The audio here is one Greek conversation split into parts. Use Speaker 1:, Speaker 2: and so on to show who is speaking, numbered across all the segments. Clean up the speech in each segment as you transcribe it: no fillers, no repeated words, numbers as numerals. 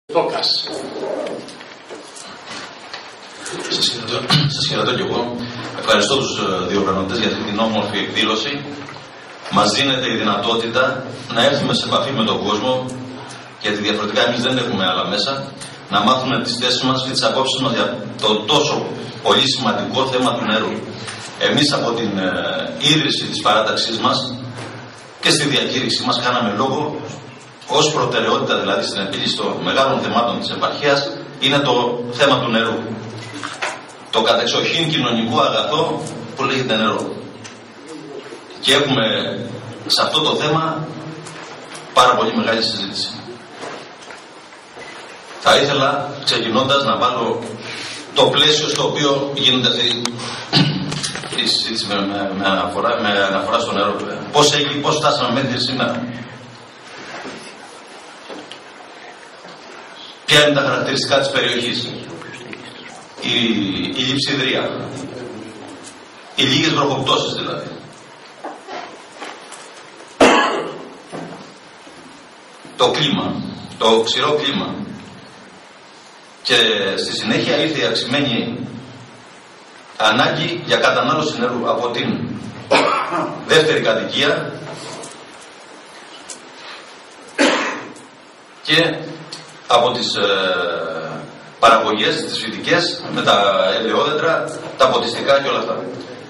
Speaker 1: Τόκας.
Speaker 2: Σας χαιρετώ και εγώ. Ευχαριστώ τους διοργανωτές για αυτή την όμορφη εκδήλωση. Μας δίνεται η δυνατότητα να έρθουμε σε επαφή με τον κόσμο, γιατί διαφορετικά εμείς δεν έχουμε άλλα μέσα, να μάθουμε τις θέσεις μας και τις απόψεις μας για το τόσο πολύ σημαντικό θέμα του νερού. Εμείς από την ίδρυση της παράταξής μας και στη διακήρυξή μας κάναμε λόγο ως προτεραιότητα, δηλαδή στην επίλυση των μεγάλων θεμάτων της επαρχίας, είναι το θέμα του νερού. Το κατεξοχήν κοινωνικό αγαθό που λέγεται νερό. Και έχουμε σε αυτό το θέμα πάρα πολύ μεγάλη συζήτηση. Θα ήθελα ξεκινώντας να βάλω το πλαίσιο στο οποίο γίνεται αυτή η συζήτηση με αναφορά στο νερό. Πώς φτάσαμε μέχρι σήμερα. Ποια είναι τα χαρακτηριστικά της περιοχής. Η λειψιδρία. Οι λίγες βροχοπτώσεις δηλαδή. Το κλίμα. Το ξηρό κλίμα. Και στη συνέχεια ήρθε η αυξημένη ανάγκη για κατανάλωση νερού από την δεύτερη κατοικία και από τις παραγωγές, τις φυτικές, με τα ελαιόδεντρα, τα ποτιστικά και όλα αυτά.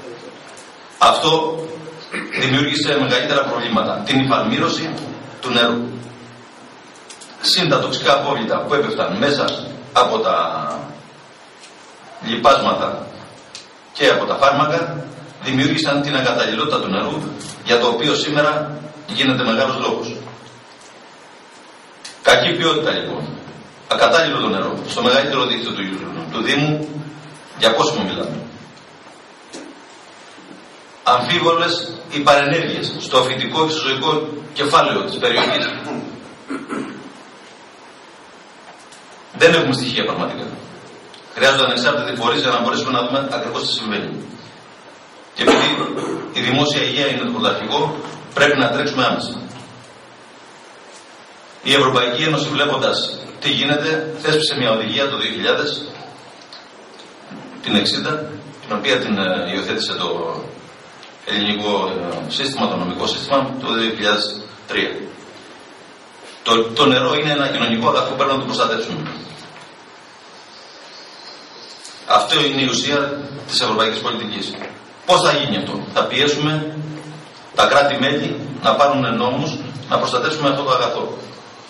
Speaker 2: Αυτό δημιούργησε μεγαλύτερα προβλήματα. Την υφαλμήρωση του νερού. Συν τα τοξικά απόβλητα που έπεφταν μέσα από τα λιπάσματα και από τα φάρμακα, δημιούργησαν την ακαταλληλότητα του νερού, για το οποίο σήμερα γίνεται μεγάλος λόγος. Κακή ποιότητα λοιπόν. Ακατάλληλο το νερό. Στο μεγαλύτερο δίκτυο του Δήμου, για πόσο μιλάμε. Αμφίβολες οι παρενέργειες στο φυτικό και στο ζωικό κεφάλαιο της περιοχής. Δεν έχουμε στοιχεία πραγματικά. Χρειάζονται ανεξάρτητοι φορείς για να μπορέσουμε να δούμε ακριβώς τι συμβαίνει. Και επειδή η δημόσια υγεία είναι το πρωταρχικό, πρέπει να τρέξουμε άμεσα. Η Ευρωπαϊκή Ένωση, βλέποντας τι γίνεται, θέσπισε μια οδηγία το 2000, την 60, την οποία την υιοθέτησε το ελληνικό σύστημα, το νομικό σύστημα, το 2003. Το νερό είναι ένα κοινωνικό αγαθό που πρέπει να το προστατεύσουμε. Αυτό είναι η ουσία της ευρωπαϊκής πολιτικής. Πώς θα γίνει αυτό? Θα πιέσουμε τα κράτη-μέλη να πάρουν νόμους να προστατεύσουμε αυτό το αγαθό.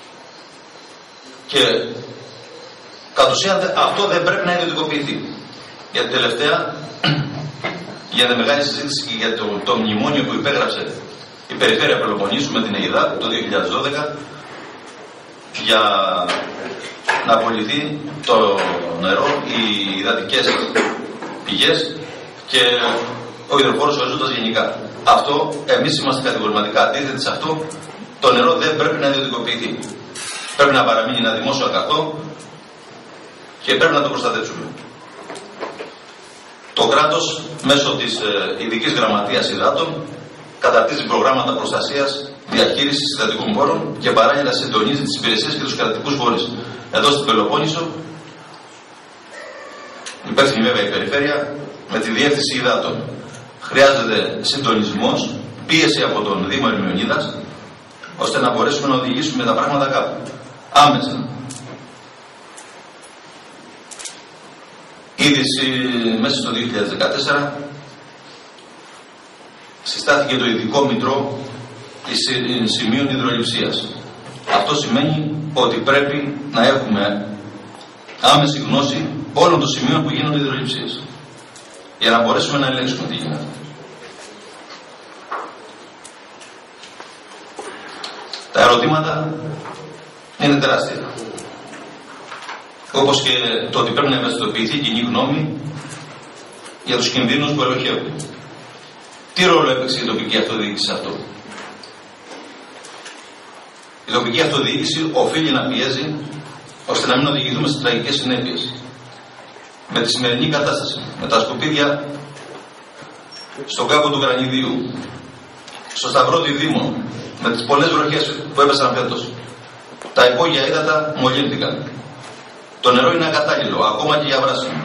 Speaker 2: Και κατ' ουσίαν αυτό δεν πρέπει να ιδιωτικοποιηθεί. Γιατί τελευταία γίνεται μεγάλη συζήτηση και για το μνημόνιο που υπέγραψε η Περιφέρεια Πελοποννήσου με την ΕΙΔΑ το 2012 για να απολυθεί το νερό, οι υδατικές πηγές και ο υδροφόρος ορίζοντας γενικά. Αυτό, εμείς είμαστε κατηγορηματικά αντίθετοι σε αυτό. Το νερό δεν πρέπει να ιδιωτικοποιηθεί. Πρέπει να παραμείνει ένα δημόσιο αγαθό και πρέπει να το προστατεύσουμε. Το κράτος μέσω της ειδικής γραμματείας υδάτων καταρτίζει προγράμματα προστασίας, διαχείρισης υδατικών πόρων και παράλληλα συντονίζει τις υπηρεσίες και τους κρατικούς φορείς. Εδώ στην Πελοπόννησο, υπεύθυνη βέβαια η περιφέρεια, με τη διεύθυνση υδάτων. Χρειάζεται συντονισμός, πίεση από τον Δήμο Ερμιονίδας, ώστε να μπορέσουμε να οδηγήσουμε τα πράγματα κάπου. Άμεσα. Ήδη μέσα στο 2014 συστάθηκε το ειδικό μητρό σημείων υδρολειψίας. Αυτό σημαίνει ότι πρέπει να έχουμε άμεση γνώση όλων των σημείων που γίνονται υδρολειψίες, για να μπορέσουμε να ελέγξουμε τι γίνεται. Τα ερωτήματα είναι τεράστια. Όπως και το ότι πρέπει να ευαισθητοποιηθεί η κοινή γνώμη για τους κινδύνους που ελοχεύουν. Τι ρόλο έπαιξε η τοπική αυτοδιοίκηση σε αυτό? Η τοπική αυτοδιοίκηση οφείλει να πιέζει ώστε να μην οδηγηθούμε στις τραγικές συνέπειες. Με τη σημερινή κατάσταση, με τα σκουπίδια στον κάμπο του Γρανιδίου, στο Σταυρό Διδήμων, με τις πολλές βροχές που έπεσαν φέτος, Τα υπόγεια ύδατα μολύνθηκαν. Το νερό είναι ακατάλληλο, ακόμα και για βράσιμο.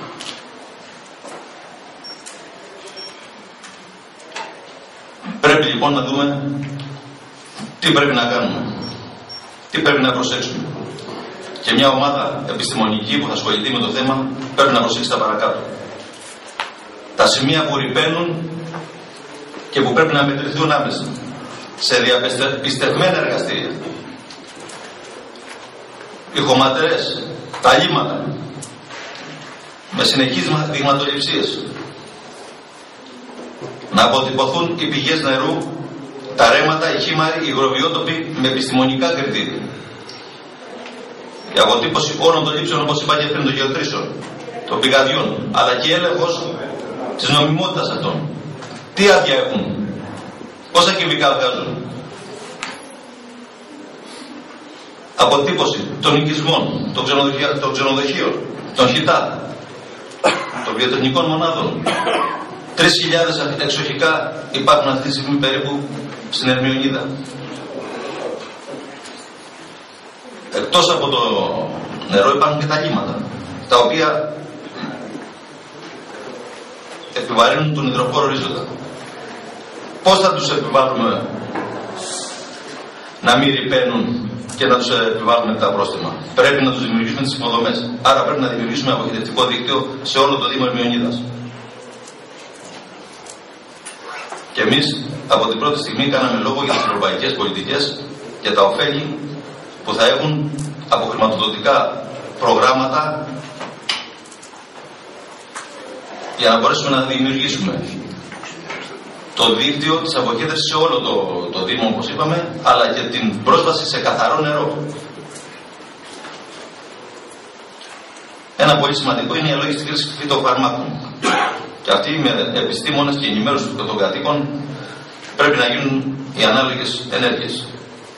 Speaker 2: Πρέπει λοιπόν να δούμε τι πρέπει να κάνουμε, τι πρέπει να προσέξουμε. Και μια ομάδα επιστημονική που θα ασχοληθεί με το θέμα πρέπει να προσέξει τα παρακάτω. Τα σημεία που ρυπαίνουν και που πρέπει να μετρηθούν άμεσα σε διαπιστευμένα εργαστήρια. Οι χωματερές, τα λίμματα, με συνεχείς δειγματοληψίες. Να αποτυπωθούν οι πηγές νερού, τα ρέματα, οι χήμαροι, οι υγροβιότοποι με επιστημονικά κριτήρια. Η αποτύπωση όλων των λήψεων, όπως είπα και πριν, των γεωτρήσεων, των πηγαδιών, αλλά και έλεγχος της νομιμότητας αυτών. Τι άδεια έχουν, πόσα κυβικά βγάζουν. Αποτύπωση των οικισμών, των ξενοδοχείων, των χιτά, των βιοτεχνικών μονάδων. 3.000 εξοχικά υπάρχουν αυτή τη στιγμή περίπου στην Ερμιονίδα. Εκτός από το νερό υπάρχουν και τα λίμματα, τα οποία επιβαρύνουν τον υδροχώρο ορίζοντα. Πώς θα τους επιβάλλουμε να μην ρυπαίνουν και να τους επιβάλλουμε τα πρόστιμα? Πρέπει να τους δημιουργήσουμε τις υποδομές. Άρα πρέπει να δημιουργήσουμε αποχαιρετικό δίκτυο σε όλο το Δήμο Ερμιονίδας. Και εμείς από την πρώτη στιγμή κάναμε λόγο για τις ευρωπαϊκές πολιτικές και τα ωφέλη που θα έχουν από χρηματοδοτικά προγράμματα για να μπορέσουμε να δημιουργήσουμε το δίκτυο της αποχέτευσης σε όλο το Δήμο, όπως είπαμε, αλλά και την πρόσβαση σε καθαρό νερό. Ένα πολύ σημαντικό είναι η αλόγιστη χρήση φυτοφαρμάκων. Και αυτοί με επιστήμονες και ενημέρωση των κατοίκων πρέπει να γίνουν οι ανάλογες ενέργειες.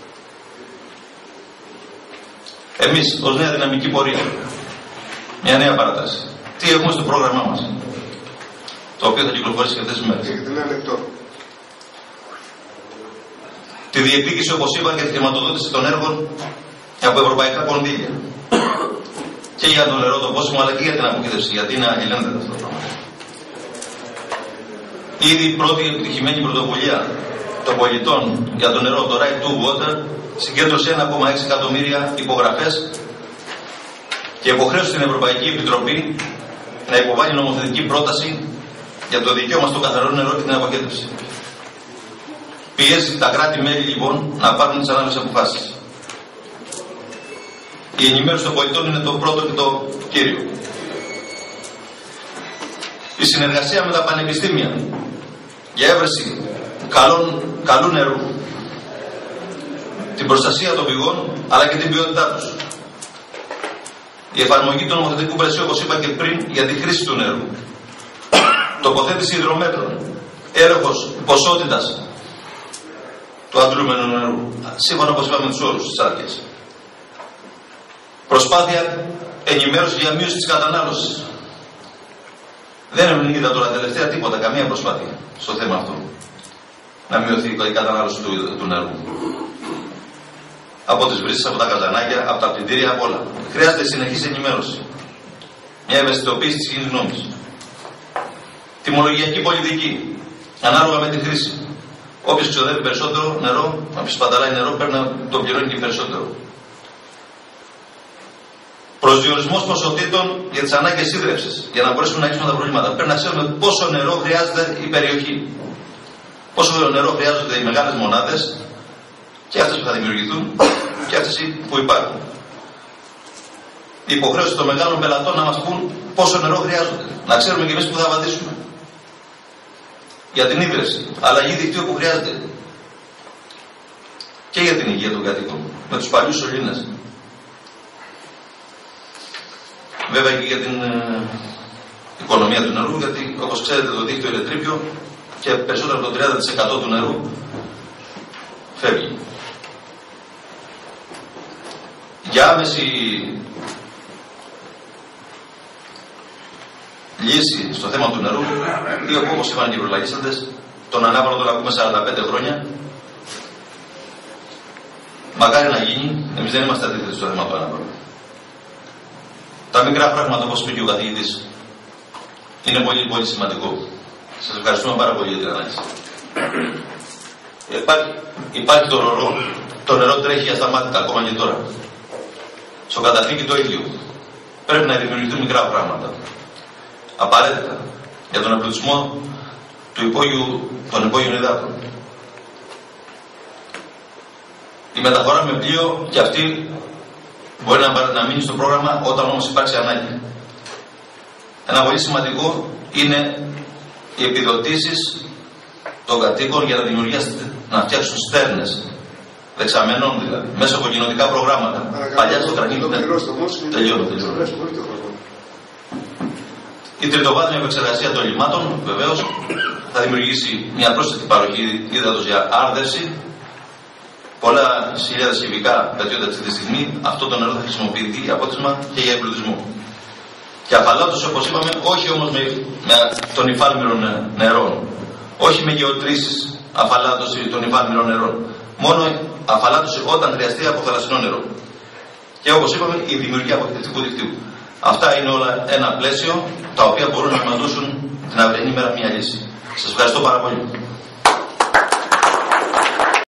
Speaker 2: Εμείς, ως νέα δυναμική πορεία, μια νέα παράταση, τι έχουμε στο πρόγραμμά μας, το οποίο θα κυκλοφορήσει και αυτές τις μέρες? Τη διεκδίκηση, όπως είπα, και τη χρηματοδότηση των έργων από ευρωπαϊκά κονδύλια. Και για το νερό, το πόσιμο, αλλά και για την αποχέτευση, γιατί είναι αλληλένδετα αυτό το πράγμα. Ήδη η πρώτη επιτυχημένη πρωτοβουλία των πολιτών για το νερό, το Right to Water, συγκέντρωσε 1,6 εκατομμύρια υπογραφές και υποχρέωσε την Ευρωπαϊκή Επιτροπή να υποβάλει νομοθετική πρόταση για το δικαίωμα στο καθαρό νερό και την αποχέτευση. Πιέζει τα κράτη-μέλη λοιπόν να πάρουν τις ανάλογες αποφάσεις. Η ενημέρωση των πολιτών είναι το πρώτο και το κύριο. Η συνεργασία με τα πανεπιστήμια για έβρεση καλού νερού, την προστασία των πηγών αλλά και την ποιότητά τους. Η εφαρμογή του νομοθετικού πλαισίου, όπως είπα και πριν, για τη χρήση του νερού. Τοποθέτηση υδρομέτρων, έλεγχος ποσότητας του αντλούμενου νερού, σύμφωνα, όπως είπαμε, με τους όρους της άδειας. Προσπάθεια ενημέρωση για μείωση της κατανάλωσης. Δεν είδα τώρα τελευταία τίποτα, καμία προσπάθεια στο θέμα αυτό. Να μειωθεί η κατανάλωση του νερού. Από τις βρύσες, από τα καζανάκια, από τα πλυντήρια, από όλα. Χρειάζεται συνεχής ενημέρωση. Μια ευαισθητοποίηση της κοινής γνώμης. Τιμολογιακή πολιτική. Ανάλογα με τη χρήση. Όποιος ξοδεύει περισσότερο νερό, όποιος σπαταλάει νερό, πρέπει να το πληρώνει και περισσότερο. Προσδιορισμός ποσοτήτων για τις ανάγκες ίδρευσης, για να μπορέσουμε να λύσουμε τα προβλήματα. Πρέπει να ξέρουμε πόσο νερό χρειάζεται η περιοχή. Πόσο νερό χρειάζονται οι μεγάλες μονάδες, και αυτές που θα δημιουργηθούν, και αυτές που υπάρχουν. Η υποχρέωση των μεγάλων πελατών να μας πούν πόσο νερό χρειάζονται. Να ξέρουμε και εμείς που θα βαδίσουμε. Για την ίδρυυση, αλλαγή δικτύου που χρειάζεται. Και για την υγεία των κατοίκων, με τους παλιούς σωλήνες. Βέβαια και για την οικονομία του νερού, γιατί όπως ξέρετε το δίκτυο είναι τρίπιο και περισσότερο από το 30% του νερού φεύγει. Για άμεση λύση στο θέμα του νερού, ή όπως είπαν και οι προλαγήσαντες, τον ανάβαλο τον ακούμε 45 χρόνια, Μακάρι να γίνει, εμείς δεν είμαστε αντίθετοι στο θέμα του αναπρόβλημα. Τα μικρά πράγματα, όπως είπε και ο καθηγητής, είναι πολύ πολύ σημαντικό. Σας ευχαριστούμε πάρα πολύ για την ανάλυση. Υπάρχει το νερό. Το νερό τρέχει ασταμάτητα ακόμα και τώρα. Στο καταφύγι το ίδιο. Πρέπει να δημιουργηθούν μικρά πράγματα. Απαραίτητα για τον εμπλουτισμό των υπόγειων υδάτων. Η μεταφορά με πλοίο και αυτή μπορεί να μείνει στο πρόγραμμα όταν όμως υπάρξει ανάγκη. Ένα πολύ σημαντικό είναι οι επιδοτήσεις των κατοίκων για να φτιάξουν στέρνες, δεξαμενών δηλαδή, μέσα από κοινοτικά προγράμματα. Παλιά στο Κρανίδι. Τελειώνω. Η τριτοβάθμια επεξεργασία των λιμάτων βεβαίως θα δημιουργήσει μια πρόσθετη παροχή ύδατος για άρδευση. Πολλά χιλιάδες κυβικά πετιόνται αυτή τη στιγμή. Αυτό το νερό θα χρησιμοποιηθεί απότισμα και για εμπλουτισμό. Και αφαλάτωση, όπως είπαμε, όχι όμως με των υφάλμυρων νερών. Όχι με γεωτρήσεις αφαλάτωση των υφάλμυρων νερών. Μόνο αφαλάτωση όταν χρειαστεί από θαλασσινό νερό. Και όπως είπαμε, η δημιουργία αποθηκευτικού δικτύου. Αυτά είναι όλα ένα πλαίσιο τα οποία μπορούν να μας δώσουν την αυριανή μέρα μια λύση. Σας ευχαριστώ πάρα πολύ.